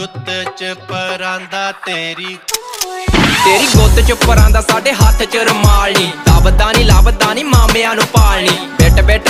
ਗੁੱਤ ਚ ਪਰਾਂਦਾ ਤੇਰੀ ਗੁੱਤ ਚ ਪਰਾਂਦਾ ਸਾਡੇ ਹੱਥ ਚ ਰੁਮਾਲ ਨੀ ਲੱਭਦਾ ਨੀ ਮਾਮਿਆਂ ਨੂੰ ਪਾਲਣੀ ਬਿੱਟ ਬਿੱਟ